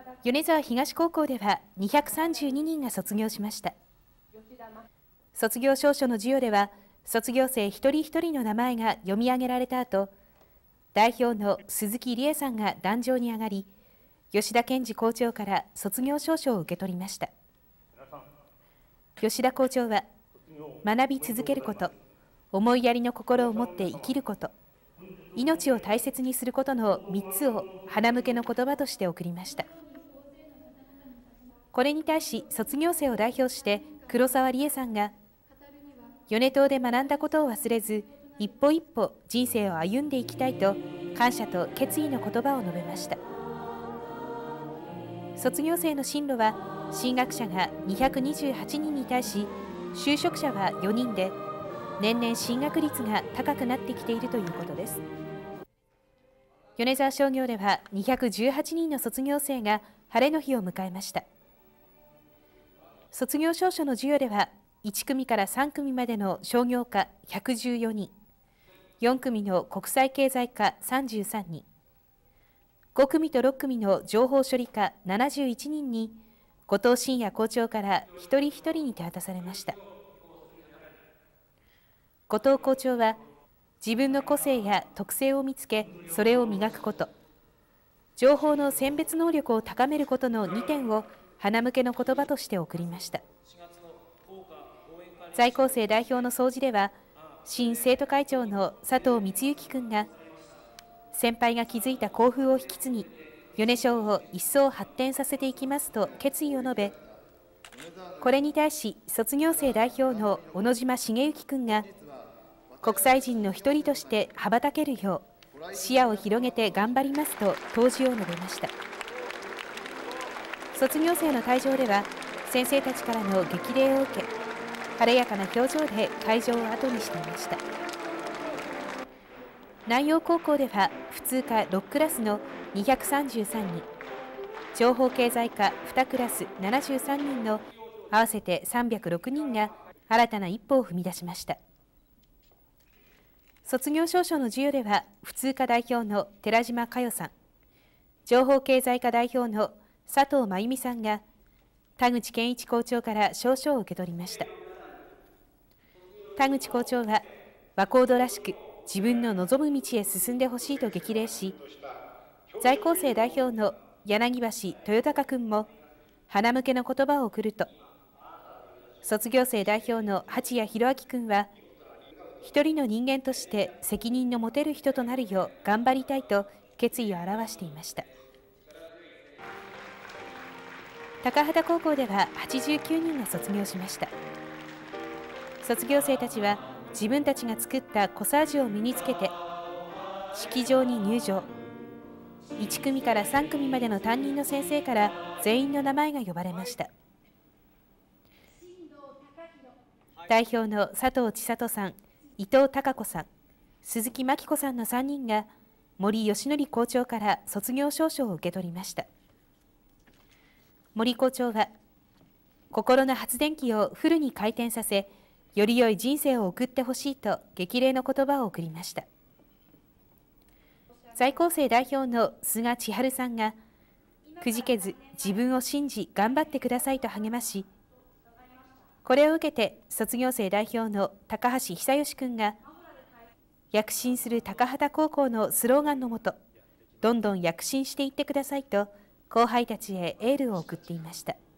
米沢東高校では232人が卒業しました。卒業証書の授与では、卒業生一人一人の名前が読み上げられた後、代表の鈴木理恵さんが壇上に上がり、吉田健二校長から卒業証書を受け取りました。吉田校長は、学び続けること、思いやりの心を持って生きること、命を大切にすることの3つを花向けの言葉として送りました。これに対し卒業生を代表して黒沢理恵さんが、米東で学んだことを忘れず、一歩一歩人生を歩んでいきたいと感謝と決意の言葉を述べました。卒業生の進路は、進学者が228人に対し、就職者は4人で、年々進学率が高くなってきているということです。米沢商業では218人の卒業生が晴れの日を迎えました。卒業証書の授与では、1組から3組までの商業科114人、4組の国際経済科33人、5組と6組の情報処理科71人に、後藤真也校長から一人一人に手渡されました。後藤校長は、自分の個性や特性を見つけ、それを磨くこと、情報の選別能力を高めることの2点を花向けの言葉として送りました。在校生代表の総辞では、新生徒会長の佐藤光之君が、先輩が築いた校風を引き継ぎ、米商を一層発展させていきますと決意を述べ、これに対し卒業生代表の小野島茂之君が、国際人の一人として羽ばたけるよう視野を広げて頑張りますと答辞を述べました。卒業生の退場では、先生たちからの激励を受け、晴れやかな表情で会場を後にしていました。南陽高校では普通科6クラスの233人、情報経済科2クラス73人の合わせて306人が新たな一歩を踏み出しました。卒業証書の授与では、普通科代表の寺島佳代さん、情報経済科代表の佐藤真由美さんが、田口健一校長から証書を受け取りました。田口校長は、和コードらしく自分の望む道へ進んでほしいと激励し、在校生代表の柳橋豊隆君も花向けの言葉を送ると、卒業生代表の八谷弘明君は、一人の人間として責任の持てる人となるよう頑張りたいと決意を表していました。高畑高校では89人が卒業しました。卒業生たちは自分たちが作ったコサージュを身につけて式場に入場。1組から3組までの担任の先生から全員の名前が呼ばれました。代表の佐藤千里さん、伊藤孝子さん、鈴木真紀子さんの3人が森義則校長から卒業証書を受け取りました。森校長は、心の発電機をフルに回転させ、より良い人生を送ってほしいと激励の言葉を送りました。在校生代表の菅千春さんが、くじけず自分を信じ頑張ってくださいと励まし、これを受けて卒業生代表の高橋久義君が、躍進する高畑高校のスローガンのもと、どんどん躍進していってくださいと後輩たちへエールを送っていました。